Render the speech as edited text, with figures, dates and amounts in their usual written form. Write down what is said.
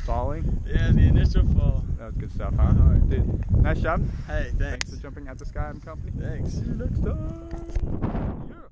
Falling? Yeah, the initial fall. That was good stuff, huh? Dude, nice job. Hey, thanks. Thanks for jumping at the Sky Company. Thanks. See you next time. Yeah.